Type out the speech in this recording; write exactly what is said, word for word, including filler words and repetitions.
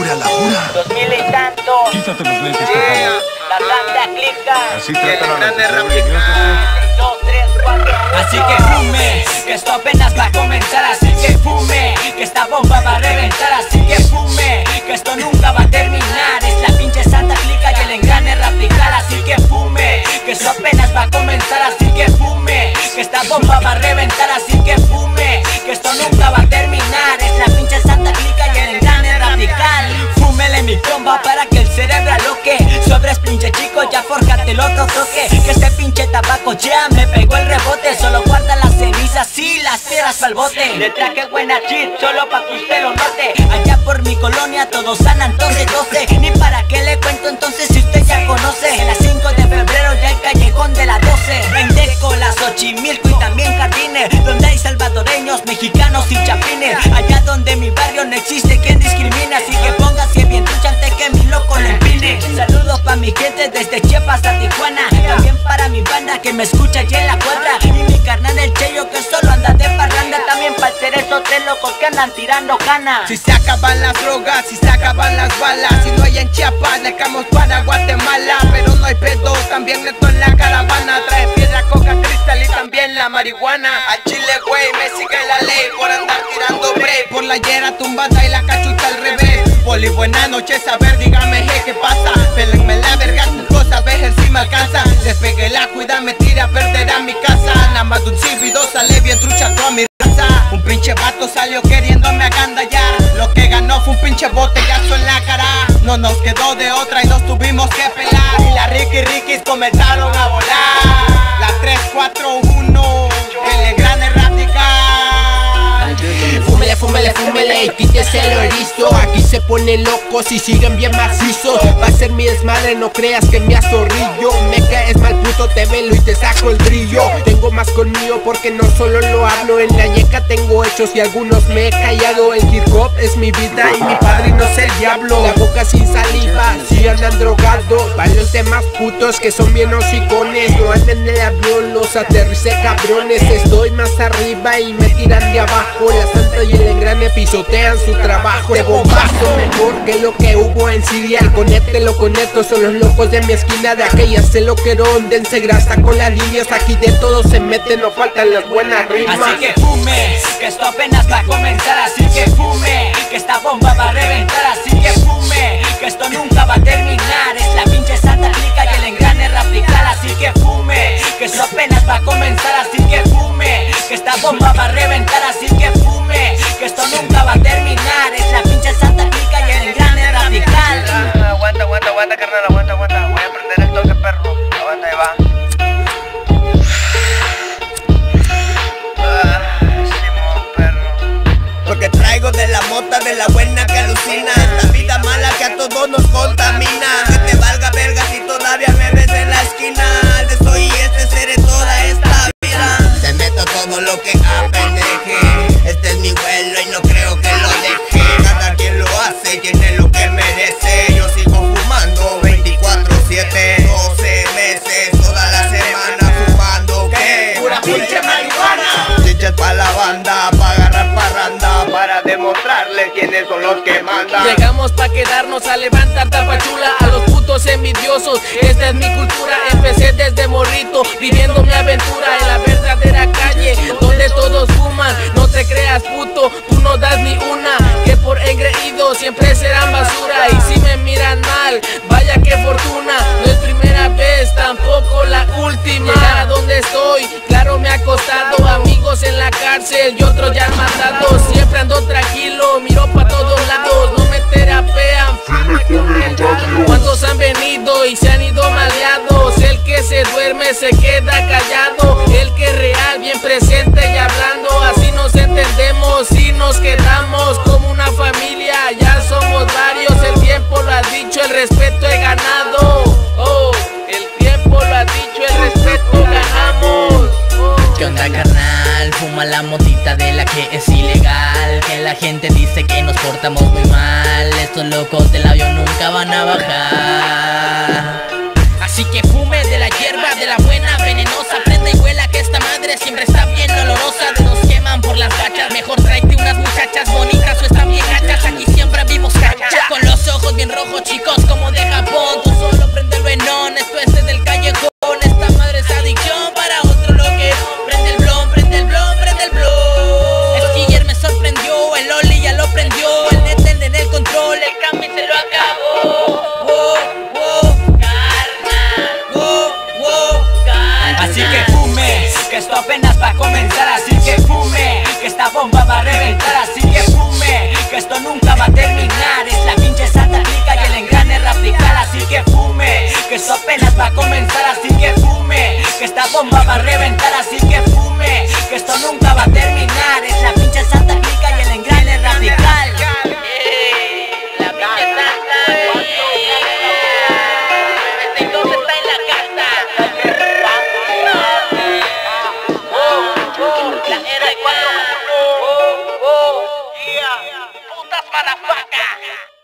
jura, la jura. Dos mil y tanto. Quítate los lentes, por favor. La banda clica. Así tratan a los Dos, tres, cuatro. Así que fume, que esto apenas va a comenzar. Así que fume, que esta bomba va a reventar. Así que fume, que esto nunca va a terminar. Es la pinche Santa Clica y el engrane radical. Así que fume, que esto apenas va a comenzar. Así que fume, que esta bomba va a reventar. Así que fume, que esto nunca va a terminar. Es la pinche Santa Clica y el engrane radical. Fúmele mi comba para que el cerebro aloque. Sobres pinche chico, ya fórjate el otro toque. Que este pinche tabaco ya me pegó el rebote. Solo guarda las cenizas y las piedras pa'l bote. Le traje buena cheat solo pa' que usted lo note. Allá por mi colonia todos San Antonio doce. Ni para qué le cuento entonces si usted ya conoce. En las cinco de febrero ya el callejón de la doce. Vendeco, las Xochimilco y también Jardines, donde hay salvadoreños, mexicanos y chapines. Allá donde mi barrio no existe quien discrimina. Así que póngase bien trucha antes que mi loco le empine. Saludos pa' mi gente desde Chiapas a Tijuana. También para mi banda que me escucha allá en la cuadra. Y mi carnal el Cheyo que solo anda de parranda. También para ser esos tres locos que andan tirando cana. Si se acaban las drogas, si se acaban las balas. Si no hay en Chiapas, dejamos para Guatemala. Pero no hay pedo, también neto en la caravana. Trae piedra, coca, cristal y también la marihuana. A Chile, güey, me sigue la ley por andar tirando break. Por la hiera tumbada y la cachucha al revés. Poli, buena noche, saber, dígame, hey, ¿qué pasa? Pélenme la verga, tu cosa, ver si me alcanza. Despegue la cuida, me tira, perderá mi casa. Nada más de un silbido sale bien trucha toda mi raza. Un pinche vato salió queriéndome agandallar. Lo que ganó fue un pinche botellazo en la cara. No nos quedó de otra y nos tuvimos que pelar. Y las Ricky Rikis comenzaron a volar. La tres, cuatro, uno, el engrane radical. Fúmele, fúmele, fúmele y quítese el erizo. Aquí se ponen locos y siguen bien macizos. Va a ser mi desmadre, no creas que me azorrillo. Me caes mal puto, te velo y te saco el brillo. Tengo más conmigo porque no solo lo hablo. En la yeca tengo hechos y algunos me he callado. El hip hop es mi vida y mi padrino es el diablo. La boca sin saliva, si andan drogados. Varios demás putos que son bien hocicones. No andan en el avión, los aterricé cabrones. Estoy más arriba y me tiran de abajo. La santa y el engrane pisotean su trabajo. De bombazo mejor que lo que hubo en Siria. El conéctelo con estos son los locos de mi esquina. De aquella se lo que dense grasa con las líneas. Aquí de todo se mete, no faltan las buenas rimas. Así que fume, que esto apenas va a comenzar. Así que fume, que esta bomba va a reventar. Así que fume, que esto nunca va a terminar. Es la pinche Santa Clica y el engrane radical. Así que fume, que esto apenas va a comenzar. Así que fume, que esta bomba va a reventar. Así que fume, que esto nunca va a terminar. Es la pinche Santa Clica y el engrane radical. Aguanta, aguanta, aguanta, carnal, aguanta, aguanta. Voy a prender el toque, perro. Aguanta, ahí va. Porque traigo de la mota, de la buena que alucina. Esta vida mala que a todos nos contamina. Que te valga verga si todavía me ves en la esquina. De soy y este seré toda esta vida. Te meto todo lo que apendeje. Este es mi vuelo y no creo que lo deje. Cada quien lo hace y tiene lo que merece. Yo sigo fumando veinticuatro siete, doce meses, toda la semana fumando. ¿Qué? Pura pinche marihuana. Chiches pa' la banda, pa' agarrar parranda, para demostrarles quiénes son los que mandan. Llegamos pa' quedarnos a levantar tapachula a los putos envidiosos. Esta es mi cultura, empecé desde morrito, viviendo mi aventura en la verdadera calle, donde todos fuman. No te creas puto, tú no das ni una, que por engreído siempre serán basura. Y si me miran mal, vaya que fortuna, no es primera vez, tampoco la última. Llegar a donde estoy, claro me ha costado. Amigos en la cárcel y otros ya han matado. Siempre ando tranquilo, miro pa' todos lados, no me terapean. ¿Cuántos han venido y se han ido maleados? El que se duerme se queda callado. El que es real, bien presente y hablando. Así nos entendemos y nos quedamos como una familia. Ya somos varios, el tiempo lo ha dicho, el respeto he ganado. Oh, el tiempo lo ha dicho, el respeto ganamos. ¿Qué onda, carnal? Fuma la motita de la que es ilegal. Que la gente dice que nos portamos muy mal. Estos locos del avión nunca van a bajar. Así que fume de la hierba, de la buena, venenosa. Prende y huela que esta madre siempre está bien olorosa. De nos queman por las gachas, mejor tráete unas muchachas bonitas o están bien gachas. Aquí siempre vimos cacha. Con los putas motherfucker.